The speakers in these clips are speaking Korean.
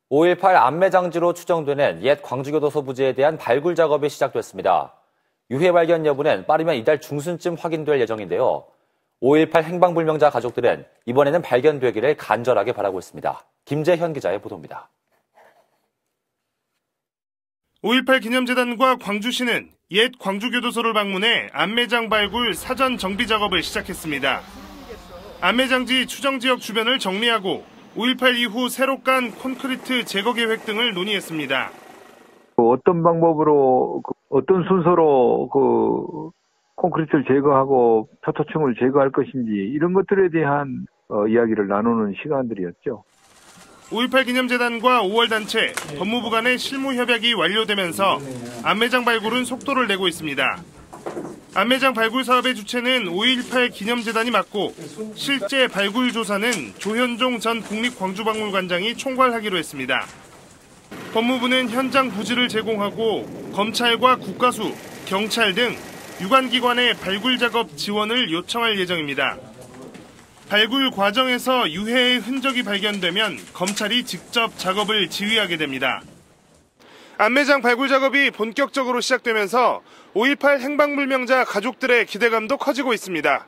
5.18 안매장지로 추정되는 옛 광주교도소 부지에 대한 발굴 작업이 시작됐습니다. 유해 발견 여부는 빠르면 이달 중순쯤 확인될 예정인데요. 5.18 행방불명자 가족들은 이번에는 발견되기를 간절하게 바라고 있습니다. 김재현 기자의 보도입니다. 5.18 기념재단과 광주시는 옛 광주교도소를 방문해 안매장 발굴 사전 정비 작업을 시작했습니다. 안매장지 추정지역 주변을 정리하고 5.18 이후 새로 깐 콘크리트 제거 계획 등을 논의했습니다. 어떤 방법으로, 어떤 순서로 콘크리트를 제거하고 표토층을 제거할 것인지 이런 것들에 대한 이야기를 나누는 시간들이었죠. 5.18 기념재단과 5월 단체, 법무부 간의 실무 협약이 완료되면서 안매장 발굴은 속도를 내고 있습니다. 안매장 발굴 사업의 주체는 5.18 기념재단이 맡고 실제 발굴 조사는 조현종 전 국립광주박물관장이 총괄하기로 했습니다. 법무부는 현장 부지를 제공하고 검찰과 국가수, 경찰 등 유관기관의 발굴 작업 지원을 요청할 예정입니다. 발굴 과정에서 유해의 흔적이 발견되면 검찰이 직접 작업을 지휘하게 됩니다. 안매장 발굴 작업이 본격적으로 시작되면서 5.18 행방불명자 가족들의 기대감도 커지고 있습니다.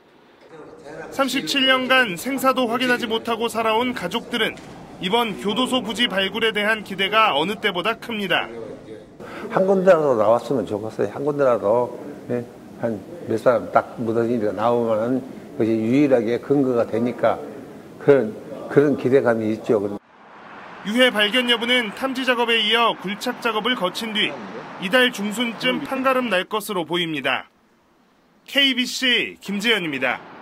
37년간 생사도 확인하지 못하고 살아온 가족들은 이번 교도소 부지 발굴에 대한 기대가 어느 때보다 큽니다. 한 군데라도 나왔으면 좋겠어요. 한 군데라도 한 몇 사람 딱 묻어진 게 나오면 그것이 유일하게 근거가 되니까 그런 기대감이 있죠. 유해 발견 여부는 탐지 작업에 이어 굴착 작업을 거친 뒤 이달 중순쯤 판가름 날 것으로 보입니다. KBC 김재현입니다.